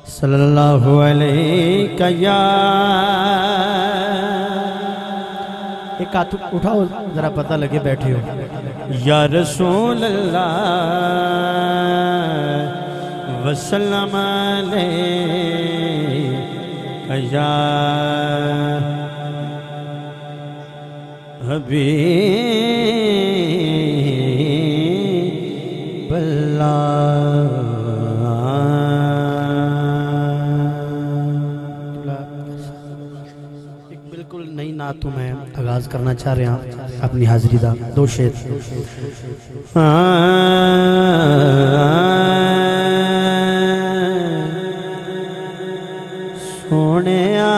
सल्लल्लाहु अलैहि या। एक हाथ उठाओ जरा पता लगे बैठे हो। या रसूल अल्लाह वसल्लम अलैहि या हबीब अल्लाह। एक बिल्कुल नई नात मैं आगाज करना चाह रहा हूँ अपनी हाजिरी का। दो शेर सोने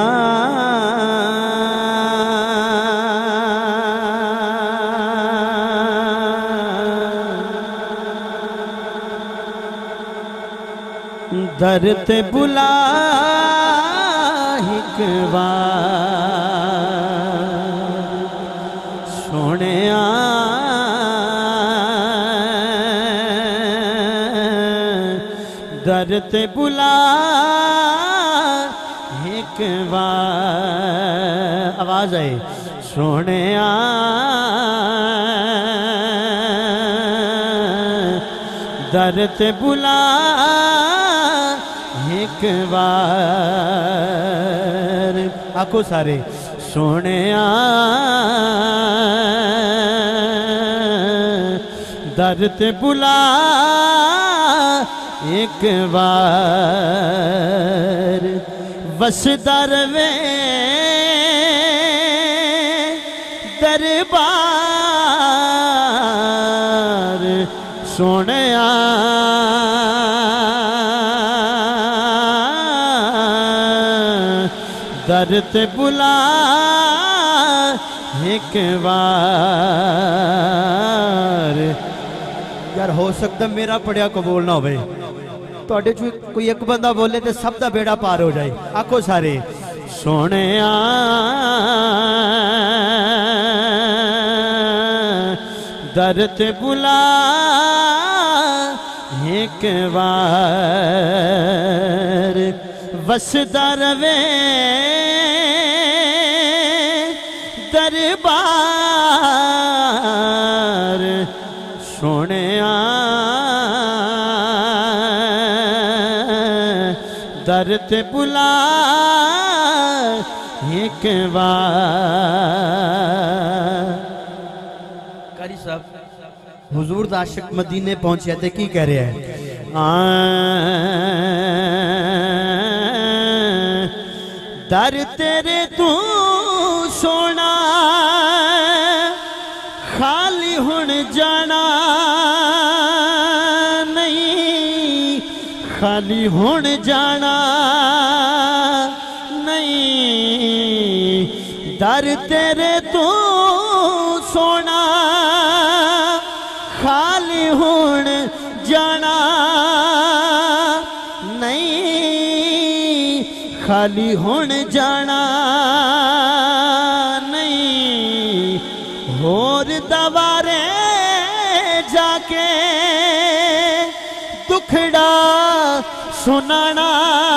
दर ते बुला एक बार सोने दर ते बुला एक बार। आवाज आए सोने दर ते बुला एक बार। आखो सारे सोने दर ते बुला एक बार। बस दर वे दरबार सोने दर ते बुला एक बार। यार हो सकता मेरा पढ़िया कबूल ना होवे, तुहाडे चों कोई एक बंदा बोले तो सब दा बेड़ा पार हो जाए। आखो सारे सोने दर ते बुला एक बार। वसदा रवे दरबार सोने दर ते बुला एक बार। कारी साहब हुजूर दा आशिक मदीने पहुंचे थे की कह रहे हैं? दर तेरे तू सोना खाली हुण जाना नहीं, खाली हुण जाना नहीं। दर तेरे तू सोना खाली हुण जाना नहीं, खाली हुण जाना नहीं। होर दवारे जाके दुखड़ा सुनाना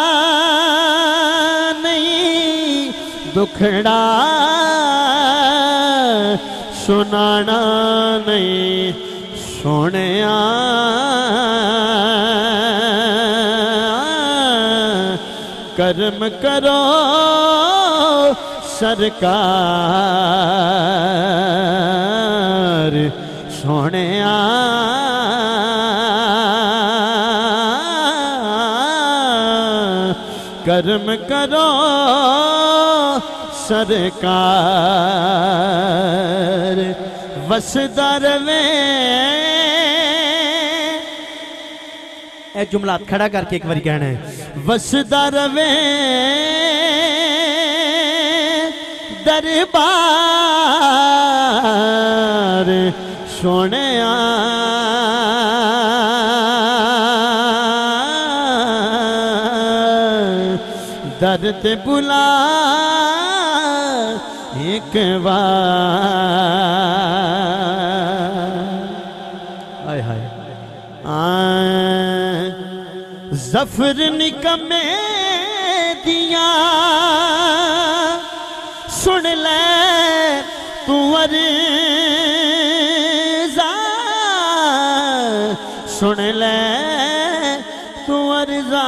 नहीं, दुखड़ा सुनाना नहीं। सोने कर्म करो सरकार सोने कर्म करो सरकार। वसदा रवे ए जुमला खड़ा करके एक बार कहना है। वसदा रवे दरबार सोने दर ते बुला एक बार। हाय हाय जफर निकमे दिया सुन ले तू अर्ज़ा सुन ले तू अर्ज़ा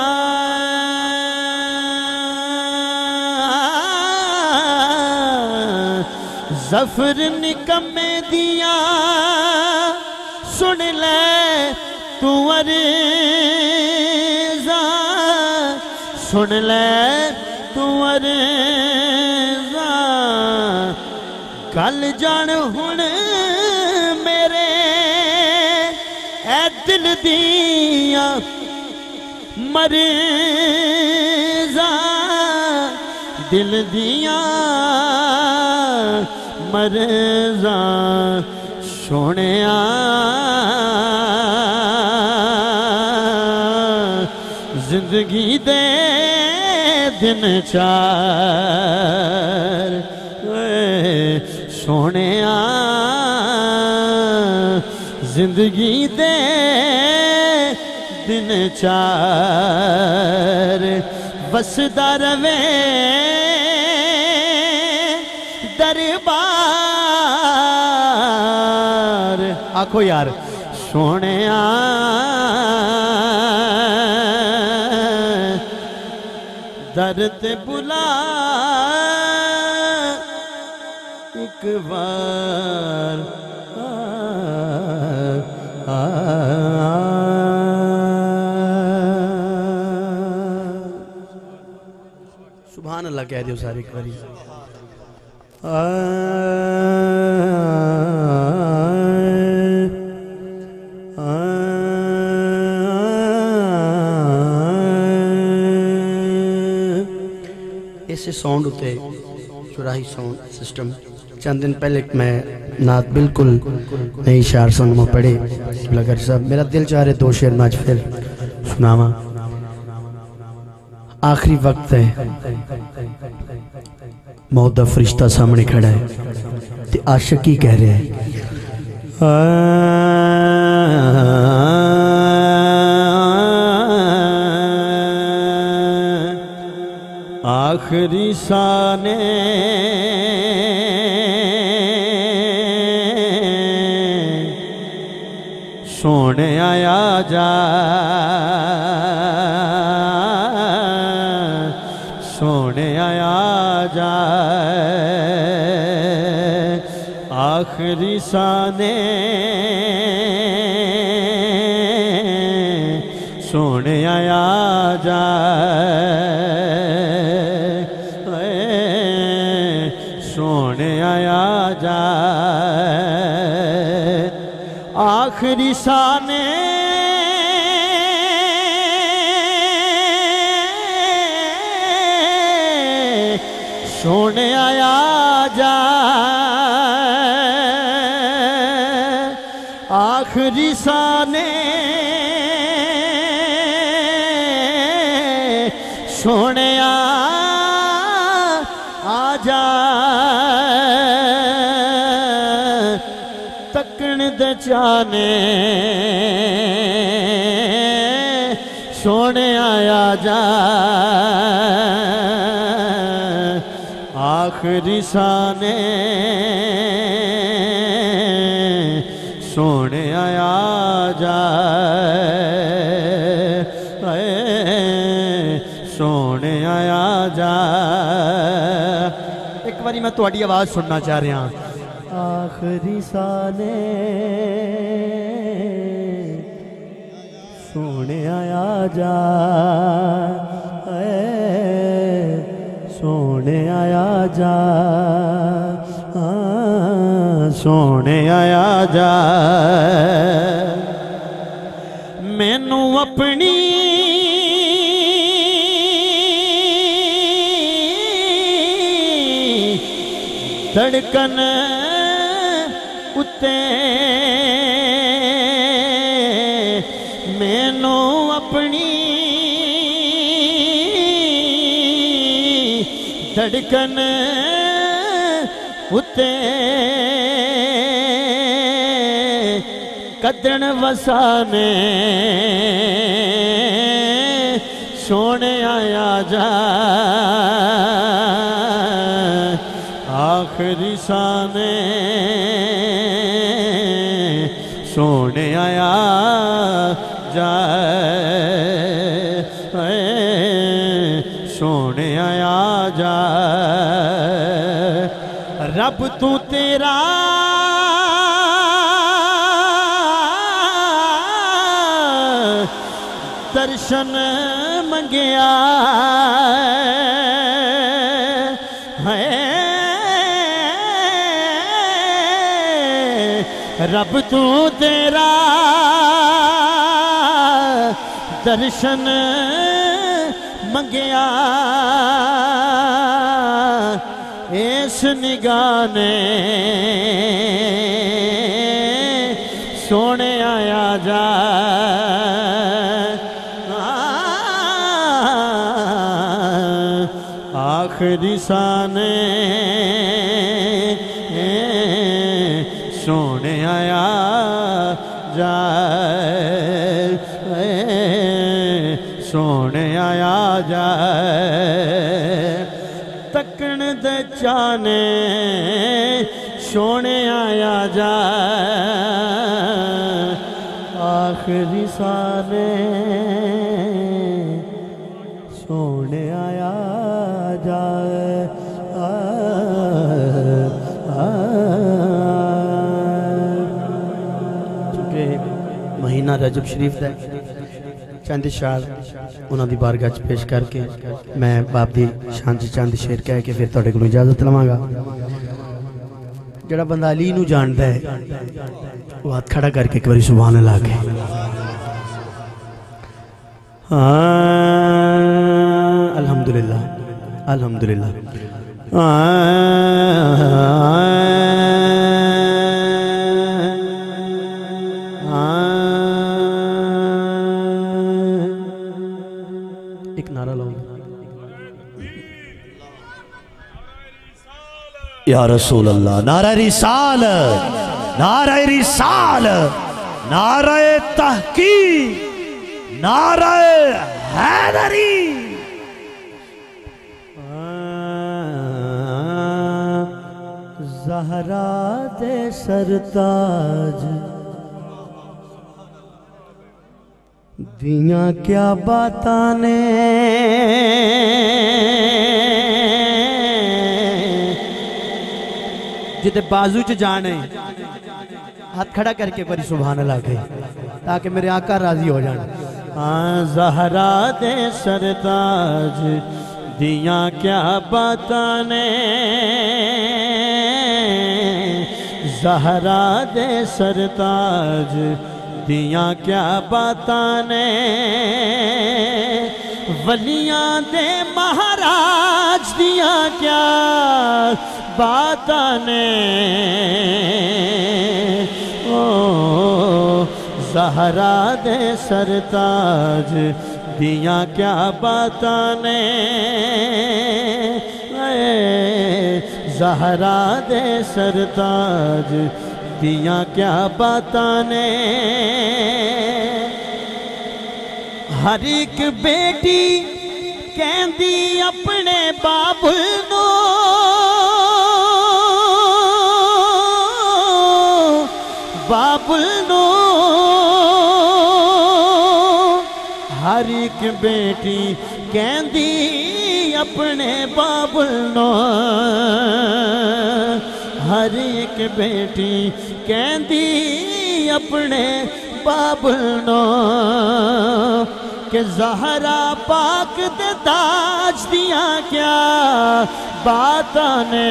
जफर निकमे दिया सुन ले तू अर्ज़ा सुन ले तू अर्ज़ा गल जान हुण मेरे ए दिल दिया मर्ज़ा दिल दिया मर्ज़ा सोहणिया जिंदगी दे दिन चार सोहणिया जिंदगी दे दिन चार वसदा रवे दरबार आखो यार सोहणिया दर ते बुला एक बार सुभान अल्लाह कह दियो सारी करी इस साउंड उते चुराही साउंड सिस्टम चंद दिन पहले मैं नात बिल्कुल नई शार सॉन्ग में पढ़े लगर साहब मेरा दिल चाह रहे दो शेर में आज फिर सुनावा आखिरी वक्त है मौत दा फरिश्ता सामने खड़ा है ते आशिक ही कह रहे हैं आखिरी साने सोने आया जा सोने आया जा आखिरी साने सोने आया जा सोने आया जा आखिरी साने सोने आया जा आखिरी साने सोने आ जा तकन दे चाने सोने आया जा आखिरी साने सोने आया जा सोने आया जा एक बारी मैं तुहाडी आवाज सुनना चाह रहा आखिरी साने सोने आया जा सोने आया जा सोने आया जा मैनू अपनी धड़कन उते मैनू अपनी धड़कन उते कदन वसाने सोने आया जा आखिरी साने सोने आया जाए सोने आया जाए रब तू तेरा दर्शन मंगया है रब तू तेरा दर्शन मंगया इस निगाह ने सोने आया जा आखिरी साने सोने आया जाए सोने आया जाए तकन दे चाने सोने आया जाए आखिरी साने सोने आया जाए चूंकि महीना रजब शरीफ का चंद शार उन्होंने बारगाह च पेश करके मैं बाप की शान च चंद शेर कह के फिर तुहाडे कोलों इजाजत लवांगा। जिहड़ा बंदा अली नूं जानदा है वो हाथ खड़ा करके एक बारी सुभान अल्लाह के अल्हम्दुलिल्लाह अल्हम्दुलिल्लाह एक नारा लो या रसूल अल्लाह नारा रिसाल नारा रिसाल नारा तहकीक नारा हैदरी ज़हरा दे सरताज दियां क्या बातां ने जिते बाजू च जाने हाथ खड़ा करके बड़ी सुभान अल्लाह के ताकि मेरे आका राजी हो जाए। हाँ ज़हरा दे सरताज दियां क्या बातां ने ज़हरा दे सरताज दियां क्या बातां ने वलियां दे महाराज दियां क्या बातां ने ओ ज़हरा दे सरताज दियां क्या बातां ने ज़हरा दे सरताज दियां क्या बातां ने हर एक बेटी कहंदी अपने बाबुल नो बाबुल नो हर एक बेटी कहंदी अपने बाबुल नो हर एक बेटी कहंदी अपने बाबुल नो के ज़हरा पाक दे ताज दियां क्या बातां ने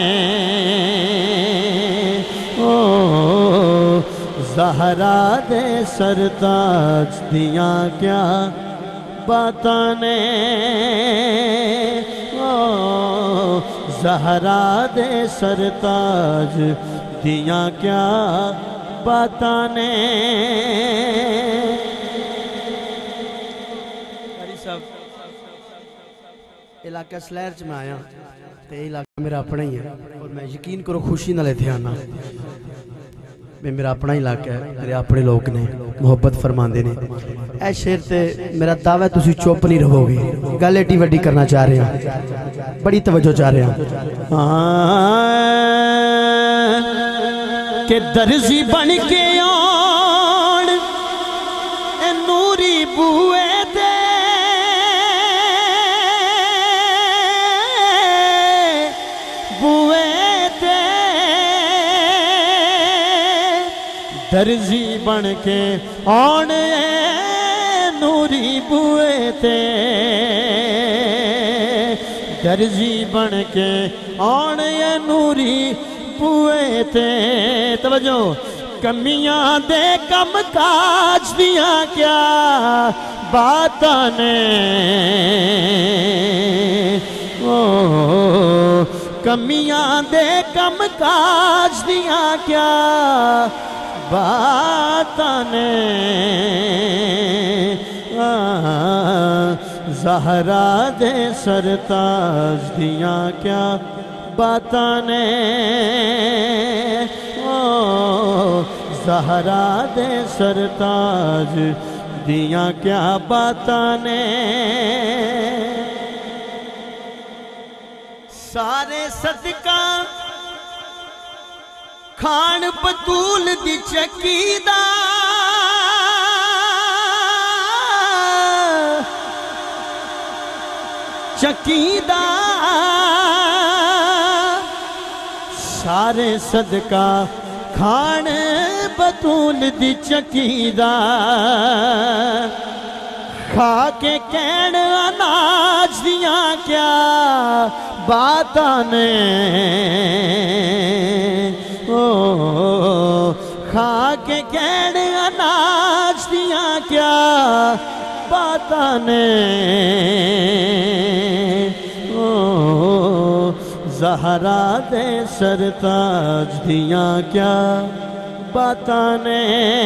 ओ ज़हरा दे सरताज दियां क्या बातां ने ओ ज़हरा दे सरताज दियां क्या बातां ने। इलाका सलैर च मैं आया तो इलाका मेरा अपना ही है और मैं यकीन करो खुशी नाल इत्थे आना मैं मेरा अपना इलाका है मेरे अपने लोग ने मुहब्बत फरमाते ने ए शेर ते मेरा दावा तुसी चुप नहीं रहोगे, गल एडी वड्डी करना चाह रहे हैं, बड़ी तवज्जो चाह रहे हैं। के दर्जी बन के आन नूरी बूए ते दर्जी बन के आन नूरी बूए ते, दर्जी बन के आन नूरी बूए ते। तवज्जो, कमियां दे कम काज दिया क्या बातां ने, ओ कमियां दे कम काज दिया क्या बातां ने, ज़हरा दे सरताज दिया क्या बातां ने, ओ ज़हरा दे सरताज दिया क्या बातां ने। सारे सदका खान बतूल दी चक्की दा, चक्की दा सारे सदका खान बतूल दी चक्की दा, खा के कहण अनाज दिया क्या बातां ने, ओ खा के कहण अनाज दिया क्या बातां ने, ओ ज़हरा दे सरताज दिया क्या बातां ने,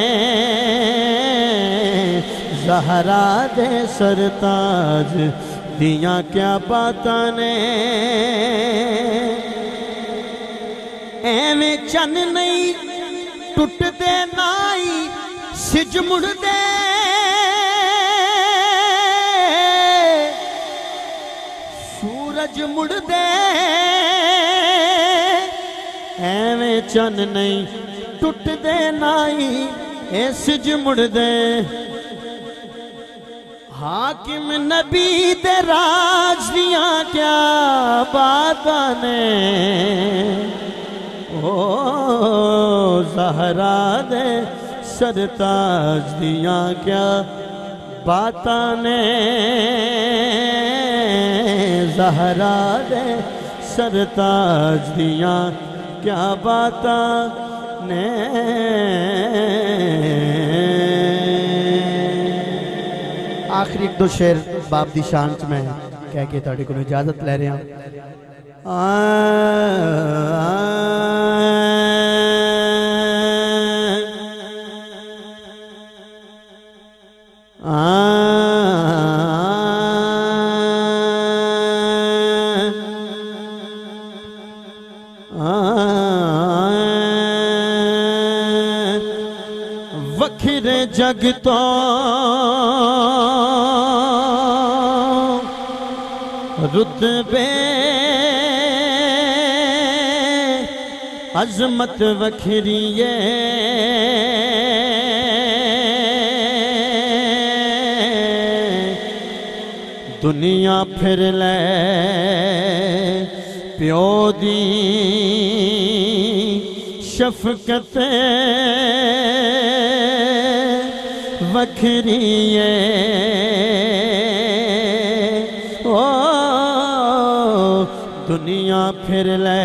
ज़हरा दे सरताज दिया क्या बातां ने। एवें चन नहीं टुटदे नाई सिज मुड़दे, सूरज मुड़दे, एवें चन नहीं टुटदे नाई ए सिज मुड़दे, हाकिम नबी दे राज दिया क्या बातां ने, ओ ज़हरा दे सरताज दिया क्या बातां ने, ज़हरा दे सरताज दिया क्या बातां ने। आखिरी एक दो शेर बाप दी शान च मैं कह के तुहाडे कोलों इजाजत ले रहा। वखरे जग तो रुतबे अजमत वखरी है, दुनिया फिर ले प्यो दी शफकत वखरी है, ओ दुनिया फिर ले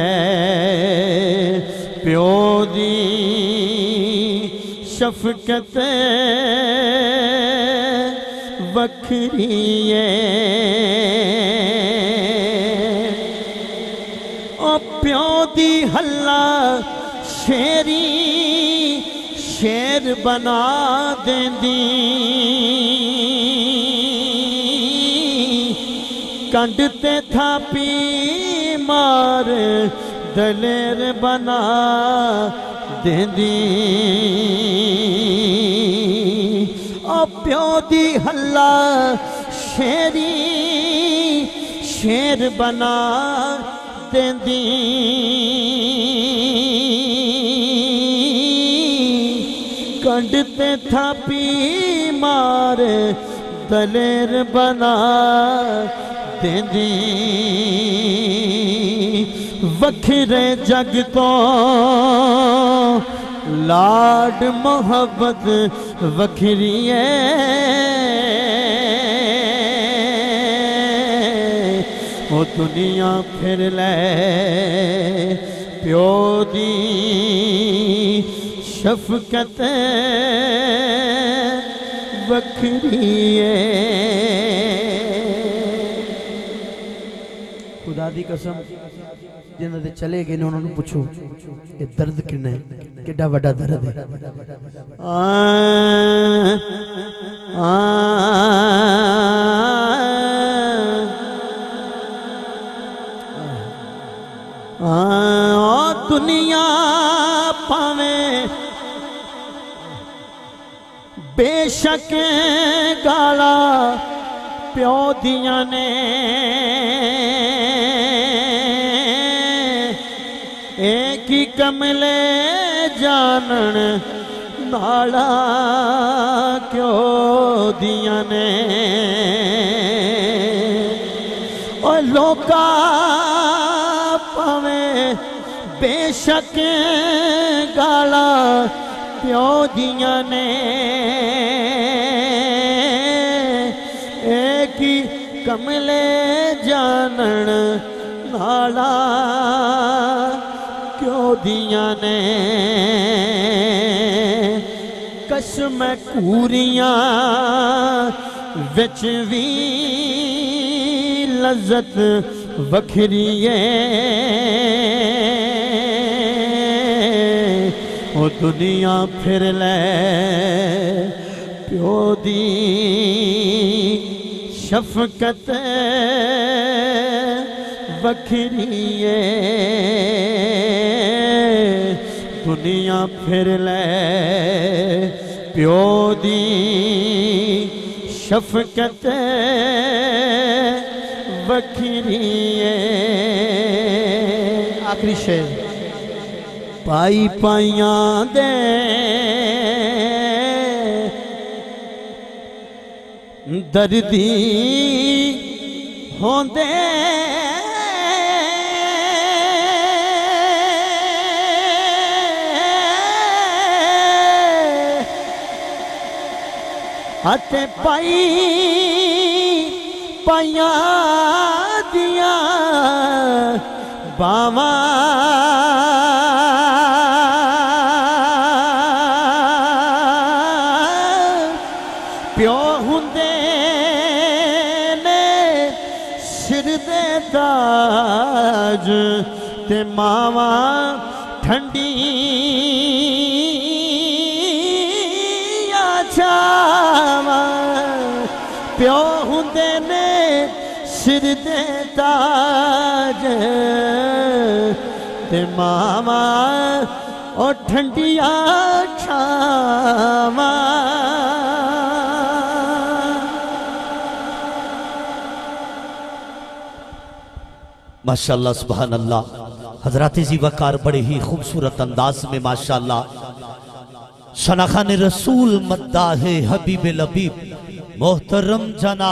प्यो दी शफकत वखरी है, ओ प्यो दी हल्ला शेरी शेर बना देंदी, कंडते थापी मार दलेर बना देंदी, ओ प्यो दी हल्ला शेरी शेर बना देंदी कंडते थापी मार दलेर बना देंदी वखरे जग तो लाड मोहब्बत वखरी है ओ दुनिया फिर ले प्यो दी शफकत वखरी है। खुदा दी कसम जिन्होंने चले गए ने उन्होंने पूछो ये दर्द किन्ना है, किड्डा वड्डा दर्द है। दुनिया पावे बेशक गाला प्यो दिया ने एक ही कमले जानन नाला क्यों दिया ने और लोका पावे बेशक गाला प्यो दिया ने एक ही कमले जानन नाला क्यों दिया ने कसम कूरियां विच भी लज्जत वखरी है ओ दुनिया फिर ले प्यो दी शफकत वखरी है दुनिया फिर ले प्यो दी शफकत वखरी है। आखिरी शेर पाई पाइया दे दर्दी होंदे हते पाई पाइया दिया बावा प्यो हुंदे ने सिर दे ताज ते मावा ठंडी छावा प्यो हुंदे ने सिर दे ताज ते मावा और ठंडिया छावा माशाअल्लाह सुभान अल्लाह। हजरत जी वकार बड़े ही खूबसूरत अंदाज में माशाअल्लाह शनाखान रसूल मद्दाह हबीब लबीब मोहतरम जना